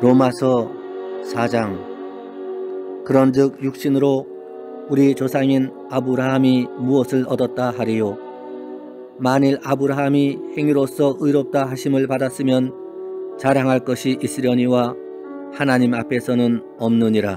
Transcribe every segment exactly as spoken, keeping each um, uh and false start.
로마서 사 장. 그런즉 육신으로 우리 조상인 아브라함이 무엇을 얻었다 하리요? 만일 아브라함이 행위로서 의롭다 하심을 받았으면 자랑할 것이 있으려니와 하나님 앞에서는 없느니라.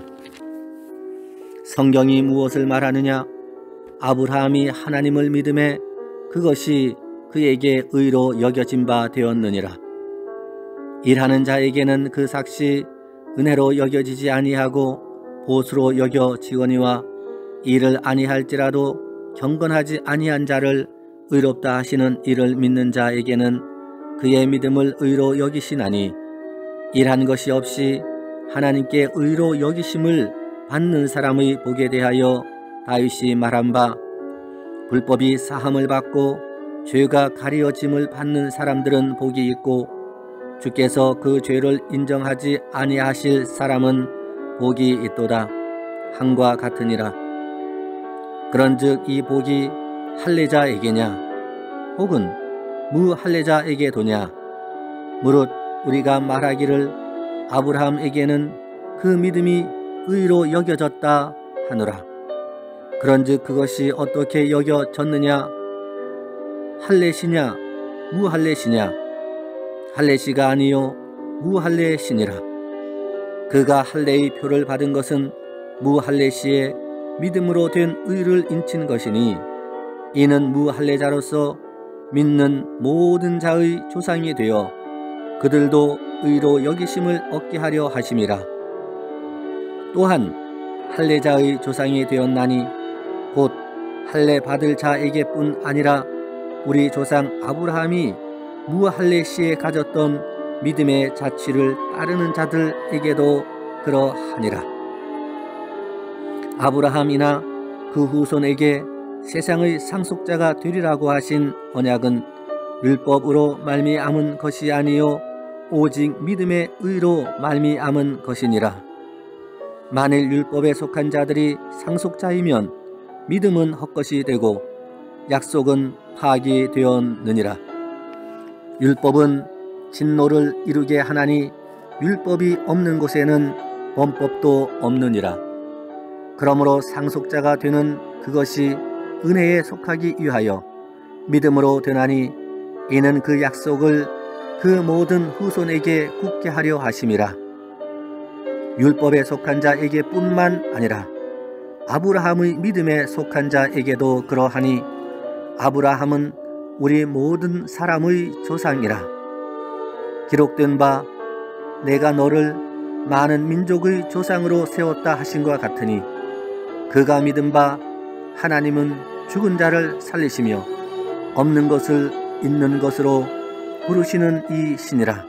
성경이 무엇을 말하느냐? 아브라함이 하나님을 믿음에 그것이 그에게 의로 여겨진 바 되었느니라. 일하는 자에게는 그 삭시 은혜로 여겨지지 아니하고 보수로 여겨지거니와 일을 아니할지라도 경건하지 아니한 자를 의롭다 하시는 이를 믿는 자에게는 그의 믿음을 의로 여기시나니, 일한 것이 없이 하나님께 의로 여기심을 받는 사람의 복에 대하여 다윗이 말한 바, 불법이 사함을 받고 죄가 가리어짐을 받는 사람들은 복이 있고 주께서 그 죄를 인정하지 아니하실 사람은 복이 있도다 함과 같으니라. 그런즉 이 복이 할례자에게냐 혹은 무할례자에게 도냐? 무릇 우리가 말하기를 아브라함에게는 그 믿음이 의로 여겨졌다 하노라. 그런즉 그것이 어떻게 여겨졌느냐? 할례시냐 무할례시냐? 할례시가 아니요 무할례시니라. 그가 할례의 표를 받은 것은 무할례시의 믿음으로 된 의를 인친 것이니, 이는 무할례자로서 믿는 모든 자의 조상이 되어 그들도 의로 여기심을 얻게 하려 하심이라. 또한 할례자의 조상이 되었나니 곧 할례 받을 자에게뿐 아니라 우리 조상 아브라함이 무할례시에 가졌던 믿음의 자취를 따르는 자들에게도 그러하니라. 아브라함이나 그 후손에게 세상의 상속자가 되리라고 하신 언약은 율법으로 말미암은 것이 아니요 오직 믿음의 의로 말미암은 것이니라. 만일 율법에 속한 자들이 상속자이면 믿음은 헛것이 되고 약속은 파기되었느니라. 율법은 진노를 이루게 하나니 율법이 없는 곳에는 범법도 없느니라. 그러므로 상속자가 되는 그것이 은혜에 속하기 위하여 믿음으로 되나니, 이는 그 약속을 그 모든 후손에게 굳게 하려 하심이라. 율법에 속한 자에게 뿐만 아니라 아브라함의 믿음에 속한 자에게도 그러하니, 아브라함은 우리 모든 사람의 조상이라. 기록된 바 내가 너를 많은 민족의 조상으로 세웠다 하신과 같으니, 그가 믿은 바 하나님은 죽은 자를 살리시며 없는 것을 있는 것으로 부르시는 이 신이라.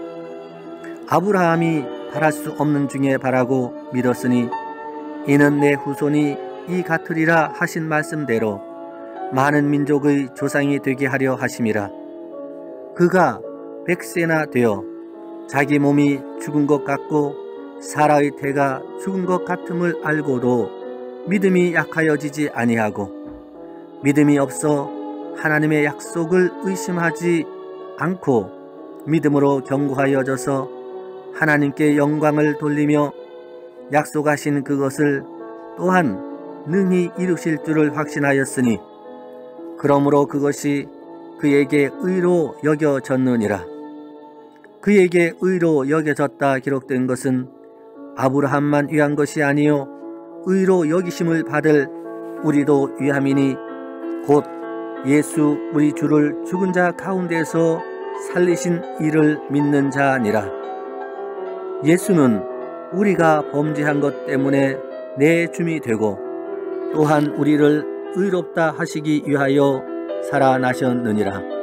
아브라함이 바랄 수 없는 중에 바라고 믿었으니, 이는 내 후손이 이 같으리라 하신 말씀대로 많은 민족의 조상이 되게 하려 하심이라. 그가 백세나 되어 자기 몸이 죽은 것 같고 사라의 태가 죽은 것 같음을 알고도 믿음이 약하여지지 아니하고 믿음이 없어 하나님의 약속을 의심하지 않고 믿음으로 견고하여져서 하나님께 영광을 돌리며 약속하신 그것을 또한 능히 이루실 줄을 확신하였으니, 그러므로 그것이 그에게 의로 여겨졌느니라. 그에게 의로 여겨졌다 기록된 것은 아브라함만 위한 것이 아니요 의로 여기심을 받을 우리도 위함이니, 곧 예수 우리 주를 죽은 자 가운데서 살리신 이를 믿는 자니라. 예수는 우리가 범죄한 것 때문에 내 줌이 되고 또한 우리를 의롭다 하시기 위하여 살아나셨느니라.